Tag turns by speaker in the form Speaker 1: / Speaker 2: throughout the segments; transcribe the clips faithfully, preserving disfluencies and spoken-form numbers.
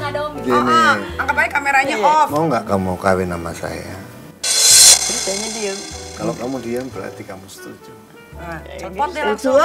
Speaker 1: tengah dong.
Speaker 2: Gini.
Speaker 3: Oh, oh, anggap aja kameranya off.
Speaker 2: Mau nggak kamu kawin sama saya?
Speaker 1: Ceritanya diem.
Speaker 2: Kalau kamu diam berarti kamu setuju.
Speaker 3: Nah, cepot deh langsung.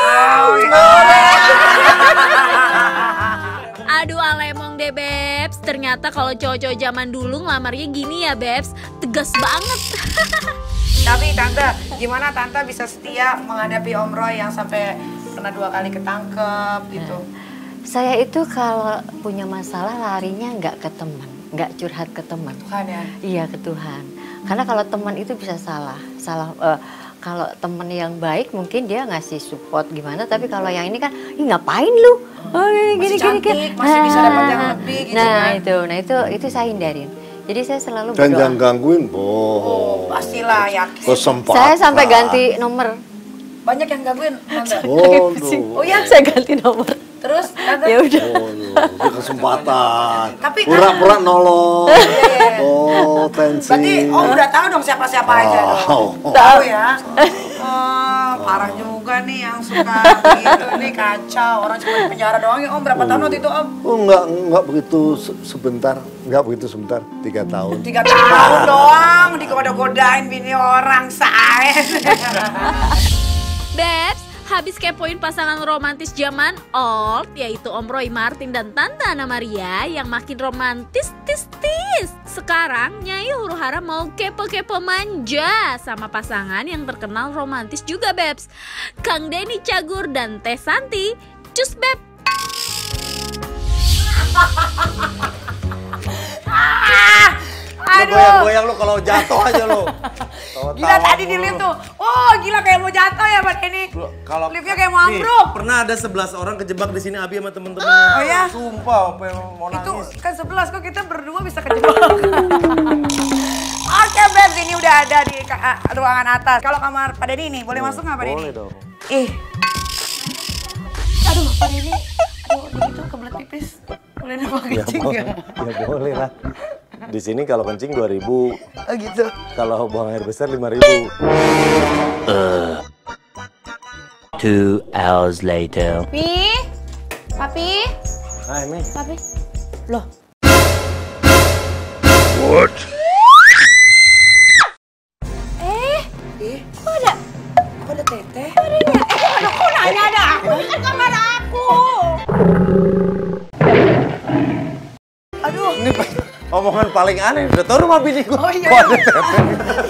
Speaker 4: Aduh Alemong deh Bebs, ternyata kalau cowok-cowok zaman dulu ngelamarnya gini ya Bebs, tegas banget.
Speaker 3: Tapi Tante, gimana Tante bisa setia menghadapi Om Roy yang sampai pernah dua kali ketangkep gitu?
Speaker 1: Saya itu kalau punya masalah larinya nggak ke teman, nggak curhat ke teman.
Speaker 3: Tuhan ya?
Speaker 1: Iya ke Tuhan. Karena kalau teman itu bisa salah, salah. Uh, kalau teman yang baik mungkin dia ngasih support gimana, tapi kalau yang ini kan, ih ngapain lu? Oh, gini,
Speaker 3: masih cantik,
Speaker 1: gini, gini.
Speaker 3: masih bisa dapat yang lebih gitu
Speaker 1: nah,
Speaker 3: kan?
Speaker 1: Nah itu, nah itu, itu saya hindarin. Jadi saya selalu
Speaker 2: Dan
Speaker 1: berdoa.
Speaker 2: jangan gangguin, boh.
Speaker 3: Oh, pastilah yakin.
Speaker 2: Kesempatan.
Speaker 1: Saya sampai ganti nomor.
Speaker 3: Banyak yang gangguin Tante.
Speaker 2: Oh,
Speaker 3: Oh ya?
Speaker 1: Saya ganti nomor.
Speaker 3: Terus Tante?
Speaker 1: Ya udah.
Speaker 2: Oh, itu kesempatan.
Speaker 3: Tapi kan-
Speaker 2: pura-pura nolong.
Speaker 3: Iya.
Speaker 2: Oh, tensi.
Speaker 3: Berarti Om udah tahu dong siapa-siapa aja dong.
Speaker 2: Oh.
Speaker 3: Tahu ya? Oh, parah juga nih yang suka begitu nih, kacau. Orang cuma di penjara doang ya Om. Berapa tahun waktu itu Om?
Speaker 2: Oh, enggak, enggak begitu se- sebentar. Enggak begitu sebentar. Tiga tahun.
Speaker 3: Tiga tahun doang, digoda-godain bini orang, say.
Speaker 4: Bebs, habis kepoin pasangan romantis zaman old, yaitu Om Roy Martin dan Tante Ana Maria yang makin romantis tis-tis. Sekarang Nyai Huru Hara mau kepo-kepo manja sama pasangan yang terkenal romantis juga Bebs, Kang Denny Cagur dan Teh Santi. Cus Beb.
Speaker 2: Lu goyang-goyang lu kalau jatuh aja lu.
Speaker 3: Gila tadi di lift tuh. Oh, gila kayak mau jatuh ya Pak Denny.
Speaker 5: Kalau
Speaker 3: Liftnya kayak mau ambruk.
Speaker 5: pernah ada sebelas orang kejebak di sini Abi sama temen-temennya.
Speaker 3: Oh ya?
Speaker 5: Sumpah, sampai mau
Speaker 3: Itu
Speaker 5: nangis.
Speaker 3: kan sebelas kok kita berdua bisa kejebak. Oke Bebs, ini udah ada di ka- ruangan atas. Kalau kamar Pak Denny nih, boleh masuk nggak Pak Denny?
Speaker 5: Boleh dong.
Speaker 3: Ih. Aduh Pak Denny, aduh begitu kebelet pipis. Boleh nambah
Speaker 5: Ya,
Speaker 3: kencing
Speaker 5: boleh.
Speaker 3: nggak?
Speaker 5: Ya boleh lah. Di sini kalau kencing dua ribu,
Speaker 3: Oh gitu.
Speaker 5: kalau buang air besar lima ribu.
Speaker 6: Two hours later.
Speaker 4: Pi, Papi,
Speaker 5: Hai, Mi.
Speaker 4: Papi. Loh,
Speaker 6: What?
Speaker 4: eh,
Speaker 3: Ih,
Speaker 4: kok ada?
Speaker 3: kok ada teteh?
Speaker 4: Eh, kok nanya ada aku? Ini kan kamar aku.
Speaker 3: Aduh.
Speaker 5: Ini omongan paling aneh. Udah tau rumah bini gua.
Speaker 3: Oh iya.
Speaker 5: Kok ada teteh?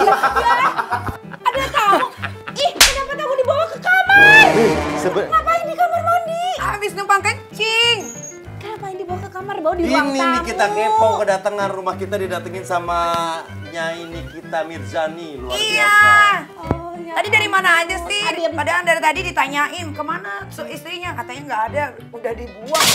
Speaker 4: Ada tamu. Ih, kenapa tamu dibawa ke kamar?
Speaker 5: Sebe-
Speaker 4: Ngapain di kamar mandi?
Speaker 3: Habis numpang kencing.
Speaker 4: Kenapa dibawa ke kamar? Bawa di ruang
Speaker 5: Ini
Speaker 4: tamu.
Speaker 5: nih kita kepo kedatangan rumah kita didatengin sama Nyai Nikita Mirzani. Luar
Speaker 3: Iya.
Speaker 5: biasa.
Speaker 4: Oh, ya.
Speaker 3: Tadi dari mana aja sih?
Speaker 4: Tadi habis-
Speaker 3: Padahal dari tadi ditanyain kemana so istrinya, katanya nggak ada, udah dibuang.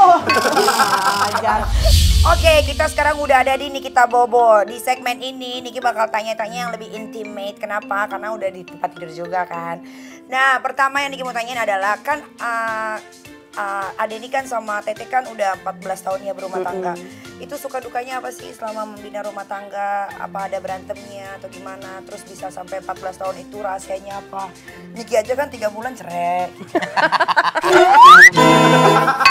Speaker 3: Oke, kita sekarang udah ada di Nikita Bobo. Di segmen ini Niki bakal tanya-tanya yang lebih intimate. Kenapa? Karena udah di tempat tidur juga kan. Nah, pertama yang Niki mau tanyain adalah kan uh, uh, Ade ini kan sama Tete kan udah empat belas tahun ya berumah tangga. Itu suka dukanya apa sih selama membina rumah tangga? Apa ada berantemnya atau gimana? Terus bisa sampai empat belas tahun itu rahasianya apa? Niki aja kan tiga bulan cerai.